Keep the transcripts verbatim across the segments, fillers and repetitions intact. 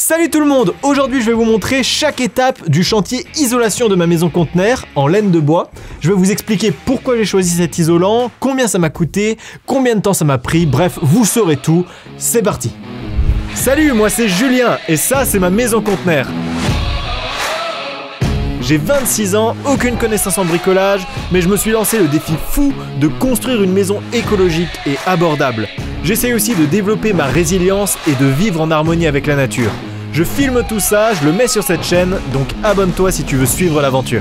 Salut tout le monde! Aujourd'hui je vais vous montrer chaque étape du chantier isolation de ma maison conteneur en laine de bois. Je vais vous expliquer pourquoi j'ai choisi cet isolant, combien ça m'a coûté, combien de temps ça m'a pris, bref, vous saurez tout. C'est parti! Salut, moi c'est Julien et ça c'est ma maison conteneur. J'ai vingt-six ans, aucune connaissance en bricolage, mais je me suis lancé le défi fou de construire une maison écologique et abordable. J'essaye aussi de développer ma résilience et de vivre en harmonie avec la nature. Je filme tout ça, je le mets sur cette chaîne, donc abonne-toi si tu veux suivre l'aventure.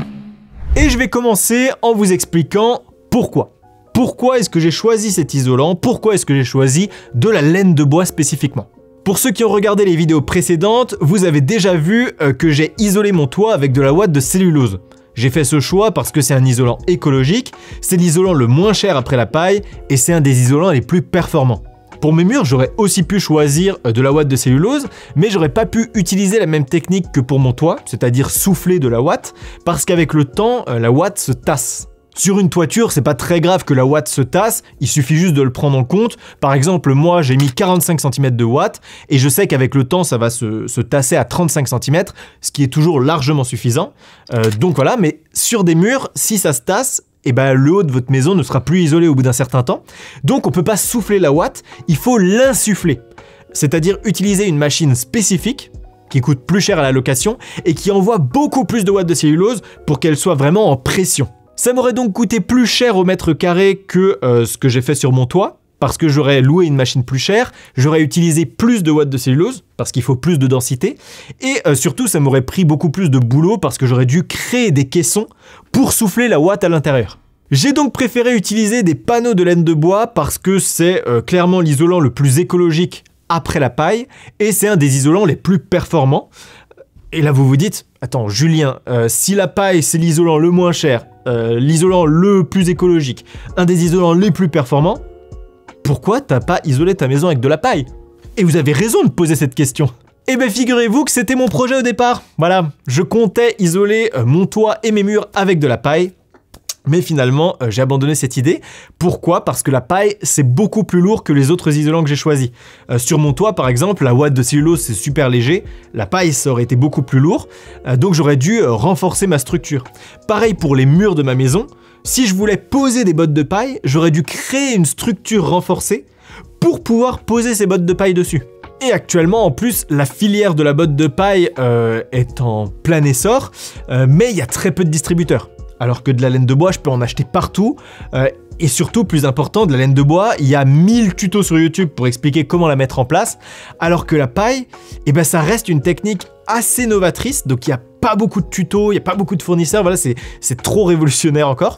Et je vais commencer en vous expliquant pourquoi. Pourquoi est-ce que j'ai choisi cet isolant? Pourquoi est-ce que j'ai choisi de la laine de bois spécifiquement? Pour ceux qui ont regardé les vidéos précédentes, vous avez déjà vu euh, que j'ai isolé mon toit avec de la ouate de cellulose. J'ai fait ce choix parce que c'est un isolant écologique, c'est l'isolant le moins cher après la paille et c'est un des isolants les plus performants. Pour mes murs, j'aurais aussi pu choisir de la ouate de cellulose, mais j'aurais pas pu utiliser la même technique que pour mon toit, c'est-à-dire souffler de la ouate, parce qu'avec le temps, la ouate se tasse. Sur une toiture, c'est pas très grave que la ouate se tasse, il suffit juste de le prendre en compte. Par exemple, moi j'ai mis quarante-cinq centimètres de ouate et je sais qu'avec le temps ça va se, se tasser à trente-cinq centimètres, ce qui est toujours largement suffisant. Euh, donc voilà, mais sur des murs, si ça se tasse, et ben le haut de votre maison ne sera plus isolé au bout d'un certain temps. Donc on peut pas souffler la ouate, il faut l'insuffler. C'est-à-dire utiliser une machine spécifique qui coûte plus cher à la location et qui envoie beaucoup plus de watts de cellulose pour qu'elle soit vraiment en pression. Ça m'aurait donc coûté plus cher au mètre carré que euh, ce que j'ai fait sur mon toit, parce que j'aurais loué une machine plus chère, j'aurais utilisé plus de watts de cellulose, parce qu'il faut plus de densité, et euh, surtout ça m'aurait pris beaucoup plus de boulot, parce que j'aurais dû créer des caissons pour souffler la ouate à l'intérieur. J'ai donc préféré utiliser des panneaux de laine de bois, parce que c'est euh, clairement l'isolant le plus écologique après la paille, et c'est un des isolants les plus performants. Et là vous vous dites, attends Julien, euh, si la paille c'est l'isolant le moins cher, euh, l'isolant le plus écologique, un des isolants les plus performants, pourquoi t'as pas isolé ta maison avec de la paille? Et vous avez raison de poser cette question. Eh bien figurez-vous que c'était mon projet au départ. Voilà, je comptais isoler euh, mon toit et mes murs avec de la paille. Mais finalement, euh, j'ai abandonné cette idée. Pourquoi? Parce que la paille, c'est beaucoup plus lourd que les autres isolants que j'ai choisis. Euh, sur mon toit, par exemple, la ouate de cellulose, c'est super léger. La paille, ça aurait été beaucoup plus lourd. Euh, donc j'aurais dû euh, renforcer ma structure. Pareil pour les murs de ma maison. Si je voulais poser des bottes de paille, j'aurais dû créer une structure renforcée pour pouvoir poser ces bottes de paille dessus. Et actuellement, en plus, la filière de la botte de paille euh, est en plein essor, euh, mais il y a très peu de distributeurs. Alors que de la laine de bois, je peux en acheter partout. Euh, et surtout, plus important, de la laine de bois, il y a mille tutos sur YouTube pour expliquer comment la mettre en place. Alors que la paille, eh ben, ça reste une technique assez novatrice. Donc il n'y a pas beaucoup de tutos, il n'y a pas beaucoup de fournisseurs. Voilà, c'est trop révolutionnaire encore.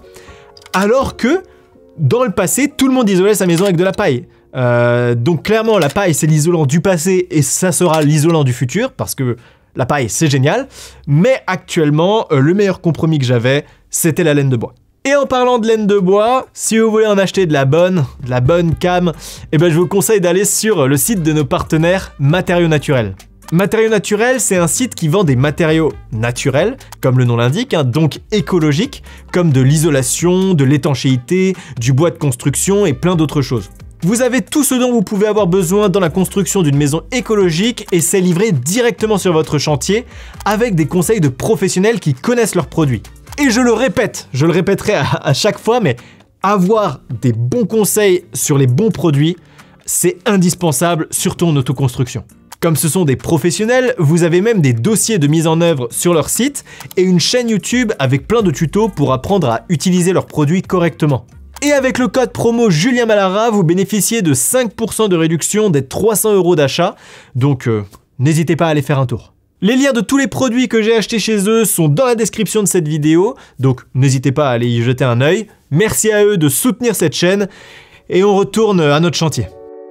Alors que, dans le passé, tout le monde isolait sa maison avec de la paille. Euh, donc clairement, la paille, c'est l'isolant du passé et ça sera l'isolant du futur. Parce que la paille, c'est génial. Mais actuellement, euh, le meilleur compromis que j'avais, c'était la laine de bois. Et en parlant de laine de bois, si vous voulez en acheter de la bonne, de la bonne cam, eh ben je vous conseille d'aller sur le site de nos partenaires Matériaux Naturels. Matériaux Naturels, c'est un site qui vend des matériaux naturels, comme le nom l'indique, hein, donc écologiques, comme de l'isolation, de l'étanchéité, du bois de construction et plein d'autres choses. Vous avez tout ce dont vous pouvez avoir besoin dans la construction d'une maison écologique et c'est livré directement sur votre chantier avec des conseils de professionnels qui connaissent leurs produits. Et je le répète, je le répéterai à, à chaque fois, mais avoir des bons conseils sur les bons produits, c'est indispensable, surtout en autoconstruction. Comme ce sont des professionnels, vous avez même des dossiers de mise en œuvre sur leur site et une chaîne YouTube avec plein de tutos pour apprendre à utiliser leurs produits correctement. Et avec le code promo Julien Malara, vous bénéficiez de cinq pour cent de réduction des trois cents euros d'achat, donc euh, n'hésitez pas à aller faire un tour. Les liens de tous les produits que j'ai achetés chez eux sont dans la description de cette vidéo, donc n'hésitez pas à aller y jeter un œil. Merci à eux de soutenir cette chaîne, et on retourne à notre chantier.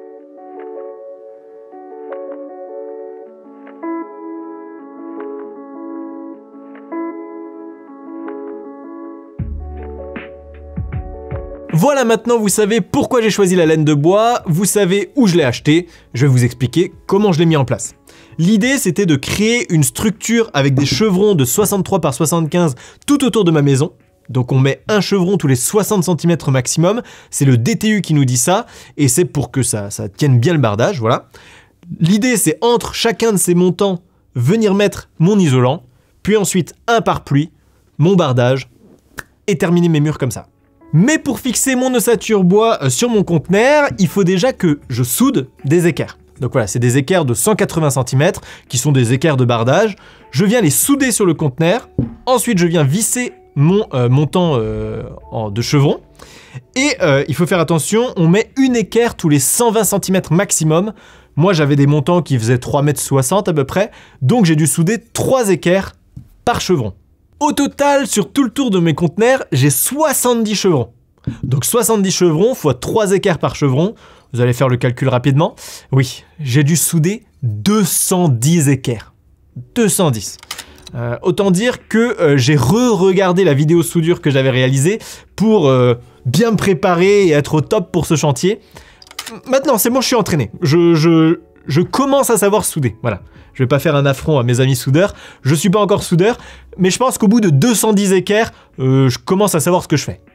Voilà, maintenant vous savez pourquoi j'ai choisi la laine de bois, vous savez où je l'ai acheté, je vais vous expliquer comment je l'ai mis en place. L'idée c'était de créer une structure avec des chevrons de soixante-trois par soixante-quinze tout autour de ma maison. Donc on met un chevron tous les soixante centimètres maximum, c'est le D T U qui nous dit ça, et c'est pour que ça, ça tienne bien le bardage, voilà. L'idée, c'est entre chacun de ces montants, venir mettre mon isolant, puis ensuite un pare-pluie, mon bardage, et terminer mes murs comme ça. Mais pour fixer mon ossature bois sur mon conteneur, il faut déjà que je soude des équerres. Donc voilà, c'est des équerres de cent quatre-vingts centimètres, qui sont des équerres de bardage. Je viens les souder sur le conteneur, ensuite je viens visser mon euh, montant euh, en, de chevron, et euh, il faut faire attention, on met une équerre tous les cent vingt centimètres maximum. Moi j'avais des montants qui faisaient trois mètres soixante à peu près, donc j'ai dû souder trois équerres par chevron. Au total, sur tout le tour de mes conteneurs, j'ai soixante-dix chevrons. Donc soixante-dix chevrons fois trois équerres par chevron, vous allez faire le calcul rapidement. Oui, j'ai dû souder deux cent dix équerres. deux cent dix. Euh, autant dire que euh, j'ai re-regardé la vidéo soudure que j'avais réalisée pour euh, bien me préparer et être au top pour ce chantier. Maintenant, c'est bon, je suis entraîné. Je, je, je commence à savoir souder, voilà. Je vais pas faire un affront à mes amis soudeurs, je suis pas encore soudeur, mais je pense qu'au bout de deux cent dix équerres, euh, je commence à savoir ce que je fais.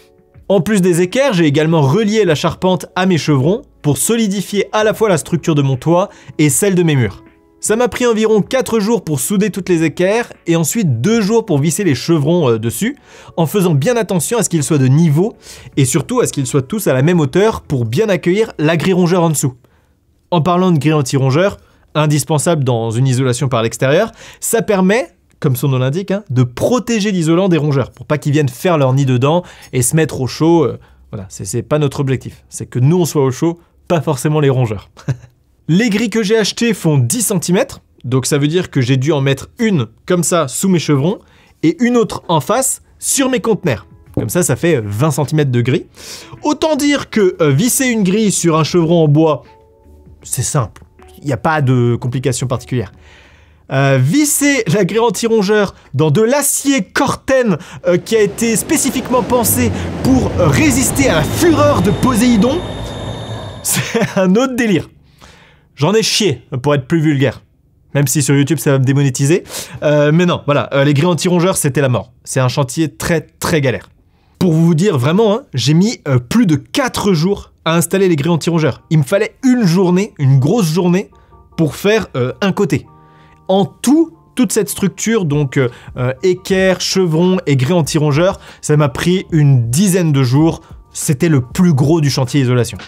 En plus des équerres, j'ai également relié la charpente à mes chevrons pour solidifier à la fois la structure de mon toit et celle de mes murs. Ça m'a pris environ quatre jours pour souder toutes les équerres et ensuite deux jours pour visser les chevrons euh, dessus, en faisant bien attention à ce qu'ils soient de niveau et surtout à ce qu'ils soient tous à la même hauteur pour bien accueillir la grille rongeur en dessous. En parlant de grille anti-rongeur, indispensable dans une isolation par l'extérieur, ça permet, comme son nom l'indique, hein, de protéger l'isolant des rongeurs, pour pas qu'ils viennent faire leur nid dedans et se mettre au chaud. Euh, voilà, c'est pas notre objectif. C'est que nous on soit au chaud, pas forcément les rongeurs. Les grilles que j'ai achetées font dix centimètres, donc ça veut dire que j'ai dû en mettre une comme ça sous mes chevrons et une autre en face sur mes conteneurs. Comme ça, ça fait vingt centimètres de grille. Autant dire que euh, visser une grille sur un chevron en bois, c'est simple. Il n'y a pas de complications particulières. Euh, visser la grille anti-rongeur dans de l'acier Corten euh, qui a été spécifiquement pensé pour euh, résister à la fureur de Poséidon, c'est un autre délire. J'en ai chié, pour être plus vulgaire. Même si sur YouTube ça va me démonétiser. Euh, mais non, voilà, euh, les grilles anti-rongeurs c'était la mort. C'est un chantier très très galère. Pour vous dire vraiment, hein, j'ai mis euh, plus de quatre jours à installer les grilles anti-rongeurs. Il me fallait une journée, une grosse journée, pour faire euh, un côté. En tout, toute cette structure, donc euh, euh, équerre, chevron et grille anti-rongeurs, ça m'a pris une dizaine de jours. C'était le plus gros du chantier isolation.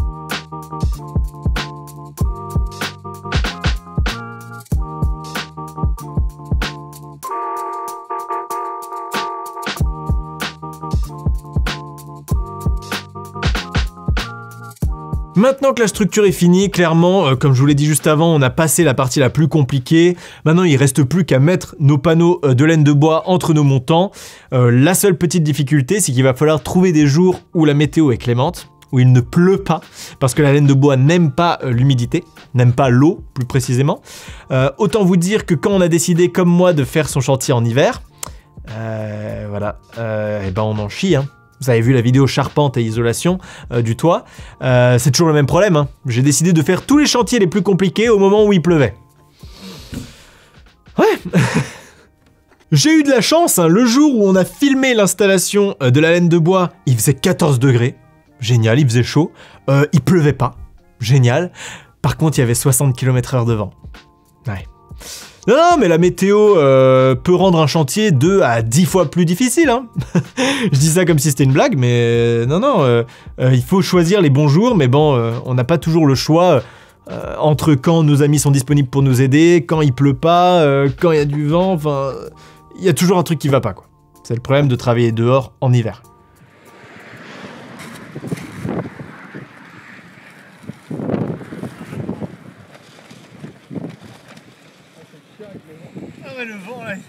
Maintenant que la structure est finie, clairement, euh, comme je vous l'ai dit juste avant, on a passé la partie la plus compliquée. Maintenant, il reste plus qu'à mettre nos panneaux euh, de laine de bois entre nos montants. Euh, la seule petite difficulté, c'est qu'il va falloir trouver des jours où la météo est clémente, où il ne pleut pas, parce que la laine de bois n'aime pas euh, l'humidité, n'aime pas l'eau, plus précisément. Euh, autant vous dire que quand on a décidé, comme moi, de faire son chantier en hiver, euh, voilà, euh, et ben on en chie, hein. Vous avez vu la vidéo charpente et isolation euh, du toit, euh, c'est toujours le même problème, hein. J'ai décidé de faire tous les chantiers les plus compliqués au moment où il pleuvait. Ouais. J'ai eu de la chance, hein, le jour où on a filmé l'installation euh, de la laine de bois, il faisait quatorze degrés, génial, il faisait chaud, euh, il pleuvait pas, génial. Par contre, il y avait soixante kilomètres heure de vent. Ouais. Non, non, mais la météo euh, peut rendre un chantier deux à dix fois plus difficile, hein. Je dis ça comme si c'était une blague, mais euh, non, non, euh, euh, il faut choisir les bons jours, mais bon, euh, on n'a pas toujours le choix euh, entre quand nos amis sont disponibles pour nous aider, quand il pleut pas, euh, quand il y a du vent, enfin, il y a toujours un truc qui va pas, quoi. C'est le problème de travailler dehors en hiver. Ah ouais, le vent là.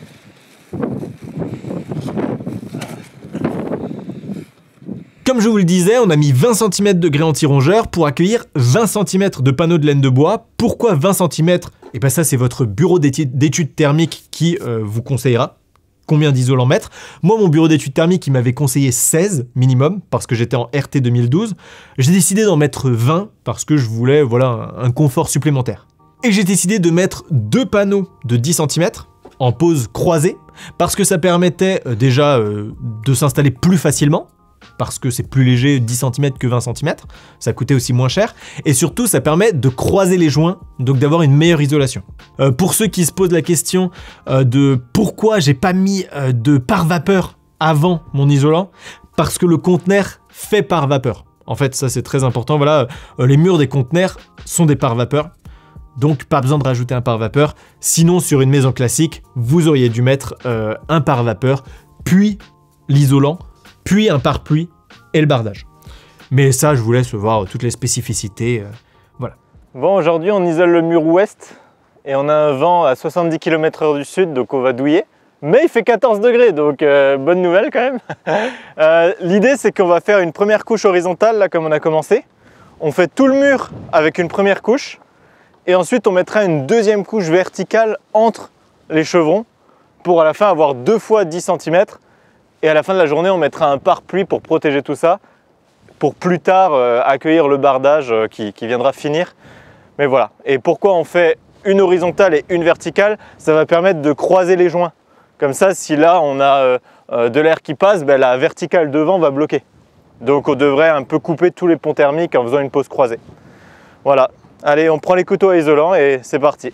Comme je vous le disais, on a mis vingt centimètres de grès anti-rongeur pour accueillir vingt centimètres de panneaux de laine de bois. Pourquoi vingt centimètres? Et bien ça, c'est votre bureau d'études thermiques qui euh, vous conseillera combien d'isolants mettre. Moi, mon bureau d'études thermiques, il m'avait conseillé seize minimum, parce que j'étais en R T deux mille douze. J'ai décidé d'en mettre vingt, parce que je voulais voilà, un confort supplémentaire. Et j'ai décidé de mettre deux panneaux de dix centimètres, en pose croisée, parce que ça permettait euh, déjà euh, de s'installer plus facilement, parce que c'est plus léger dix centimètres que vingt centimètres, ça coûtait aussi moins cher, et surtout ça permet de croiser les joints, donc d'avoir une meilleure isolation. Euh, pour ceux qui se posent la question euh, de pourquoi j'ai pas mis euh, de pare-vapeur avant mon isolant, parce que le conteneur fait pare-vapeur. En fait, ça c'est très important, voilà, euh, les murs des conteneurs sont des pare-vapeurs, donc pas besoin de rajouter un pare-vapeur, sinon sur une maison classique, vous auriez dû mettre euh, un pare-vapeur, puis l'isolant, puis un pare-pluie et le bardage. Mais ça, je vous laisse voir toutes les spécificités, euh, voilà. Bon, aujourd'hui on isole le mur ouest, et on a un vent à soixante-dix kilomètres heure du sud, donc on va douiller. Mais il fait quatorze degrés, donc euh, bonne nouvelle quand même. euh, L'idée c'est qu'on va faire une première couche horizontale, là comme on a commencé. On fait tout le mur avec une première couche, et ensuite on mettra une deuxième couche verticale entre les chevrons, pour à la fin avoir deux fois dix centimètres. Et à la fin de la journée, on mettra un pare-pluie pour protéger tout ça, pour plus tard euh, accueillir le bardage euh, qui, qui viendra finir. Mais voilà. Et pourquoi on fait une horizontale et une verticale? Ça va permettre de croiser les joints. Comme ça, si là on a euh, euh, de l'air qui passe, ben, la verticale devant va bloquer. Donc on devrait un peu couper tous les ponts thermiques en faisant une pause croisée. Voilà. Allez, on prend les couteaux à isolant et c'est parti.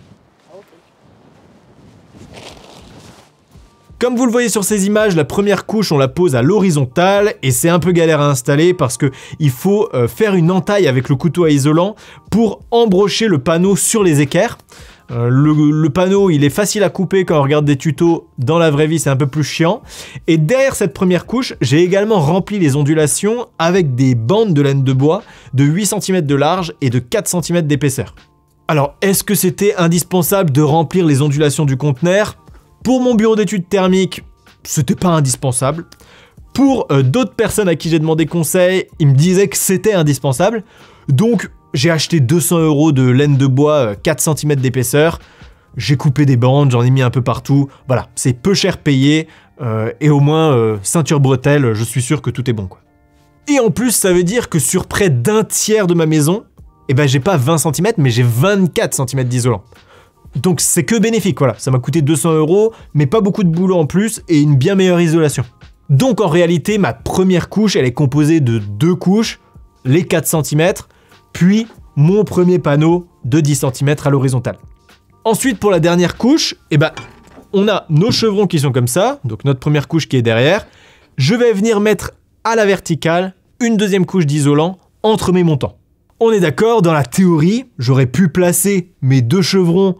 Comme vous le voyez sur ces images, la première couche on la pose à l'horizontale et c'est un peu galère à installer parce que il faut euh, faire une entaille avec le couteau à isolant pour embrocher le panneau sur les équerres. Euh, le, le panneau il est facile à couper quand on regarde des tutos, dans la vraie vie c'est un peu plus chiant. Et derrière cette première couche, j'ai également rempli les ondulations avec des bandes de laine de bois de huit centimètres de large et de quatre centimètres d'épaisseur. Alors est-ce que c'était indispensable de remplir les ondulations du conteneur ? Pour mon bureau d'études thermiques, c'était pas indispensable. Pour euh, d'autres personnes à qui j'ai demandé conseil, ils me disaient que c'était indispensable. Donc j'ai acheté deux cents euros de laine de bois, euh, quatre centimètres d'épaisseur. J'ai coupé des bandes, j'en ai mis un peu partout. Voilà, c'est peu cher payé. Euh, et au moins, euh, ceinture bretelle, je suis sûr que tout est bon, quoi. Et en plus, ça veut dire que sur près d'un tiers de ma maison, eh ben, j'ai pas vingt centimètres, mais j'ai vingt-quatre centimètres d'isolant. Donc c'est que bénéfique, voilà, ça m'a coûté deux cents euros, mais pas beaucoup de boulot en plus et une bien meilleure isolation. Donc en réalité, ma première couche, elle est composée de deux couches, les quatre centimètres, puis mon premier panneau de dix centimètres à l'horizontale. Ensuite, pour la dernière couche, eh ben, on a nos chevrons qui sont comme ça, donc notre première couche qui est derrière. Je vais venir mettre à la verticale une deuxième couche d'isolant entre mes montants. On est d'accord, dans la théorie, j'aurais pu placer mes deux chevrons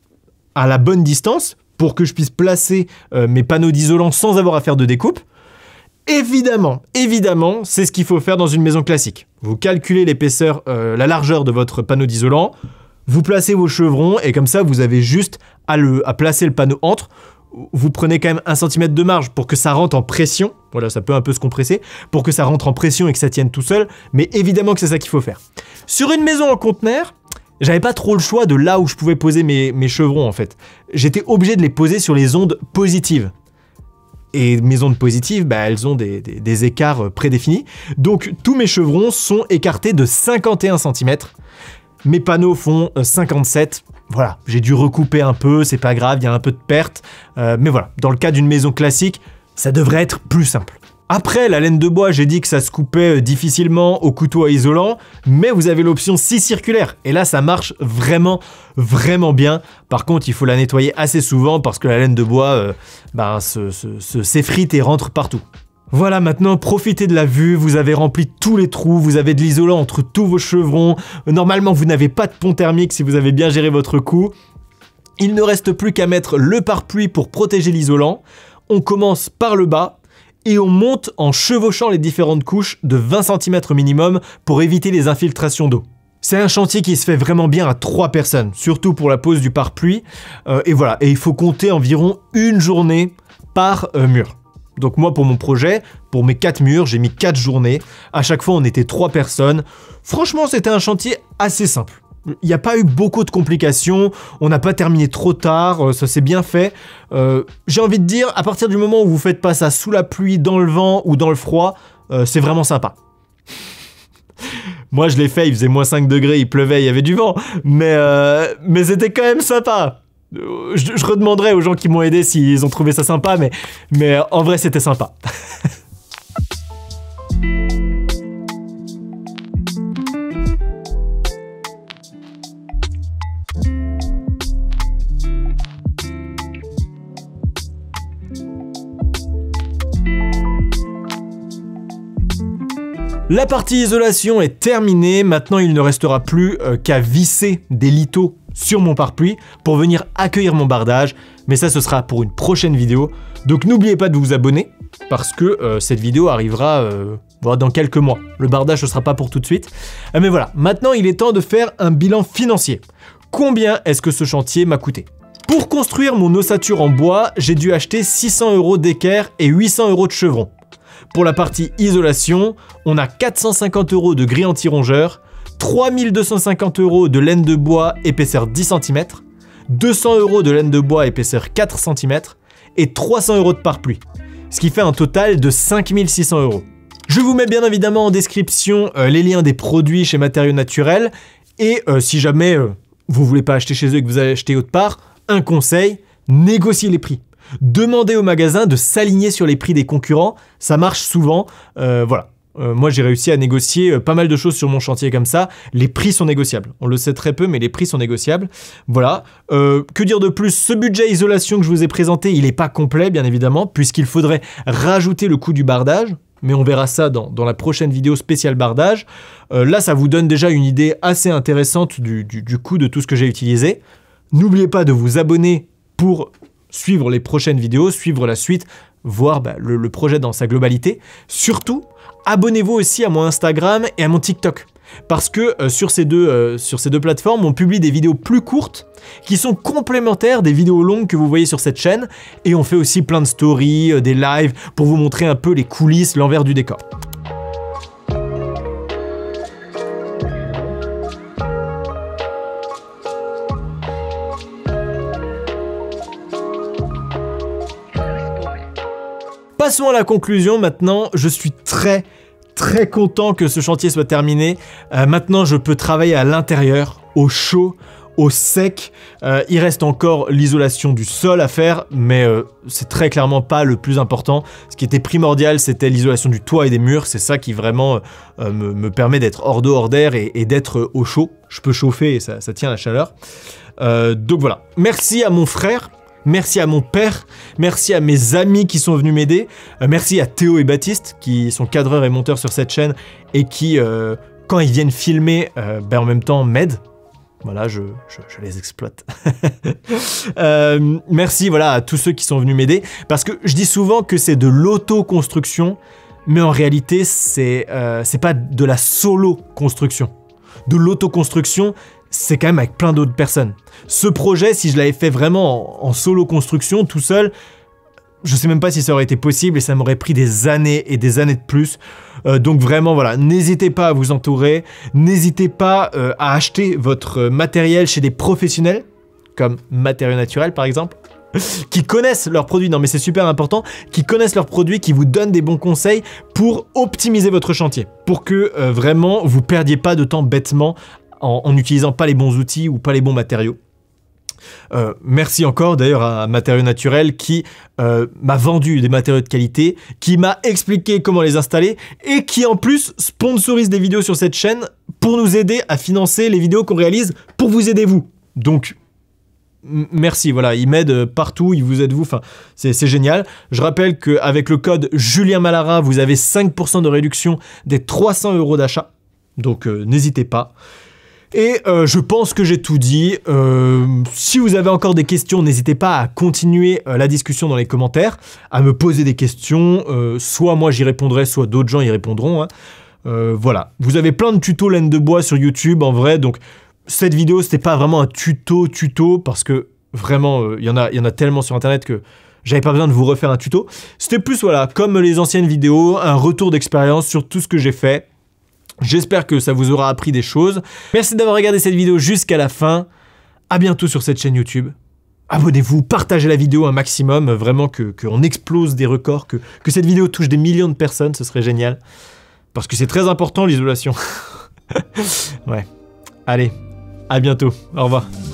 à la bonne distance pour que je puisse placer euh, mes panneaux d'isolant sans avoir à faire de découpe. Évidemment, évidemment, c'est ce qu'il faut faire dans une maison classique. Vous calculez l'épaisseur, euh, la largeur de votre panneau d'isolant, vous placez vos chevrons et comme ça, vous avez juste à, le, à placer le panneau entre. Vous prenez quand même un centimètre de marge pour que ça rentre en pression. Voilà, ça peut un peu se compresser. Pour que ça rentre en pression et que ça tienne tout seul. Mais évidemment que c'est ça qu'il faut faire. Sur une maison en conteneur, j'avais pas trop le choix de là où je pouvais poser mes, mes chevrons en fait. J'étais obligé de les poser sur les ondes positives. Et mes ondes positives, bah, elles ont des, des, des écarts prédéfinis. Donc tous mes chevrons sont écartés de cinquante et un centimètres. Mes panneaux font cinquante-sept. Voilà, j'ai dû recouper un peu, c'est pas grave, il y a un peu de perte. Euh, mais voilà, dans le cas d'une maison classique, ça devrait être plus simple. Après, la laine de bois, j'ai dit que ça se coupait difficilement au couteau à isolant, mais vous avez l'option scie circulaire. Et là, ça marche vraiment, vraiment bien. Par contre, il faut la nettoyer assez souvent parce que la laine de bois euh, ben, se, se, se, s'effrite et rentre partout. Voilà, maintenant, profitez de la vue, vous avez rempli tous les trous, vous avez de l'isolant entre tous vos chevrons. Normalement, vous n'avez pas de pont thermique si vous avez bien géré votre coup. Il ne reste plus qu'à mettre le pare-pluie pour protéger l'isolant. On commence par le bas. Et on monte en chevauchant les différentes couches de vingt centimètres minimum pour éviter les infiltrations d'eau. C'est un chantier qui se fait vraiment bien à trois personnes, surtout pour la pose du pare-pluie. Euh, et voilà, et il faut compter environ une journée par euh, mur. Donc moi pour mon projet, pour mes quatre murs, j'ai mis quatre journées. À chaque fois on était trois personnes. Franchement c'était un chantier assez simple. Il n'y a pas eu beaucoup de complications, on n'a pas terminé trop tard, ça s'est bien fait. Euh, j'ai envie de dire, à partir du moment où vous faites pas ça sous la pluie, dans le vent ou dans le froid, euh, c'est vraiment sympa. Moi je l'ai fait, il faisait moins cinq degrés, il pleuvait, il y avait du vent, mais, euh, mais c'était quand même sympa. Je, je redemanderai aux gens qui m'ont aidé s'ils ont trouvé ça sympa, mais, mais en vrai c'était sympa. La partie isolation est terminée, maintenant il ne restera plus euh, qu'à visser des lithots sur mon pare-pluie pour venir accueillir mon bardage, mais ça ce sera pour une prochaine vidéo, donc n'oubliez pas de vous abonner, parce que euh, cette vidéo arrivera euh, dans quelques mois, le bardage ce sera pas pour tout de suite, euh, mais voilà, maintenant il est temps de faire un bilan financier. Combien est-ce que ce chantier m'a coûté ? Pour construire mon ossature en bois, j'ai dû acheter six cents euros d'équerre et huit cents euros de chevron. Pour la partie isolation, on a quatre cent cinquante euros de grille anti-rongeur, trois mille deux cent cinquante euros de laine de bois épaisseur dix centimètres, deux cents euros de laine de bois épaisseur quatre centimètres et trois cents euros de pare-pluie, ce qui fait un total de cinq mille six cents euros. Je vous mets bien évidemment en description euh, les liens des produits chez Matériaux Naturels et euh, si jamais euh, vous voulez pas acheter chez eux et que vous allez acheter autre part, un conseil, négociez les prix. Demandez au magasin de s'aligner sur les prix des concurrents, ça marche souvent, euh, voilà. Euh, moi j'ai réussi à négocier euh, pas mal de choses sur mon chantier comme ça, les prix sont négociables. On le sait très peu mais les prix sont négociables. Voilà, euh, que dire de plus, ce budget isolation que je vous ai présenté, il n'est pas complet bien évidemment, puisqu'il faudrait rajouter le coût du bardage, mais on verra ça dans, dans la prochaine vidéo spéciale bardage. Euh, là ça vous donne déjà une idée assez intéressante du, du, du coût de tout ce que j'ai utilisé. N'oubliez pas de vous abonner pour suivre les prochaines vidéos, suivre la suite, voir bah, le, le projet dans sa globalité. Surtout, abonnez-vous aussi à mon Instagram et à mon TikTok. Parce que euh, sur, ces deux, euh, sur ces deux plateformes, on publie des vidéos plus courtes qui sont complémentaires des vidéos longues que vous voyez sur cette chaîne. Et on fait aussi plein de stories, euh, des lives pour vous montrer un peu les coulisses, l'envers du décor. Passons à la conclusion maintenant, je suis très très content que ce chantier soit terminé. Euh, maintenant je peux travailler à l'intérieur, au chaud, au sec. Euh, il reste encore l'isolation du sol à faire, mais euh, c'est très clairement pas le plus important. Ce qui était primordial, c'était l'isolation du toit et des murs. C'est ça qui vraiment euh, me, me permet d'être hors d'eau, hors d'air et, et d'être au chaud. Je peux chauffer et ça, ça tient la chaleur. Euh, donc voilà. Merci à mon frère. Merci à mon père, merci à mes amis qui sont venus m'aider, euh, merci à Théo et Baptiste qui sont cadreurs et monteurs sur cette chaîne et qui, euh, quand ils viennent filmer, euh, ben en même temps m'aident. Voilà, je, je, je les exploite. euh, merci voilà, à tous ceux qui sont venus m'aider, parce que je dis souvent que c'est de l'auto-construction, mais en réalité, c'est euh, c'est pas de la solo-construction. De l'auto-construction, c'est quand même avec plein d'autres personnes. Ce projet, si je l'avais fait vraiment en, en solo construction, tout seul, je sais même pas si ça aurait été possible et ça m'aurait pris des années et des années de plus. Euh, donc vraiment, voilà, n'hésitez pas à vous entourer, n'hésitez pas euh, à acheter votre matériel chez des professionnels, comme Matériaux Naturels par exemple, qui connaissent leurs produits, non mais c'est super important, qui connaissent leurs produits, qui vous donnent des bons conseils pour optimiser votre chantier, pour que euh, vraiment vous perdiez pas de temps bêtement en n'utilisant pas les bons outils ou pas les bons matériaux. Euh, merci encore d'ailleurs à Matériaux Naturels qui euh, m'a vendu des matériaux de qualité, qui m'a expliqué comment les installer et qui en plus sponsorise des vidéos sur cette chaîne pour nous aider à financer les vidéos qu'on réalise pour vous aider vous. Donc merci, voilà, ils m'aident partout, ils vous aident vous, enfin c'est génial. Je rappelle qu'avec le code Julien Malara, vous avez cinq pour cent de réduction des trois cents euros d'achat, donc euh, n'hésitez pas. Et euh, je pense que j'ai tout dit. Euh, si vous avez encore des questions, n'hésitez pas à continuer euh, la discussion dans les commentaires, à me poser des questions. Euh, soit moi j'y répondrai, soit d'autres gens y répondront. Hein. Euh, voilà. Vous avez plein de tutos laine de bois sur YouTube en vrai. Donc cette vidéo, c'était pas vraiment un tuto tuto parce que vraiment, il euh, y en a, y en a tellement sur internet que j'avais pas besoin de vous refaire un tuto. C'était plus, voilà, comme les anciennes vidéos, un retour d'expérience sur tout ce que j'ai fait. J'espère que ça vous aura appris des choses. Merci d'avoir regardé cette vidéo jusqu'à la fin. À bientôt sur cette chaîne YouTube. Abonnez-vous, partagez la vidéo un maximum, vraiment que qu'on explose des records, que, que cette vidéo touche des millions de personnes, ce serait génial. Parce que c'est très important l'isolation. Ouais. Allez, à bientôt. Au revoir.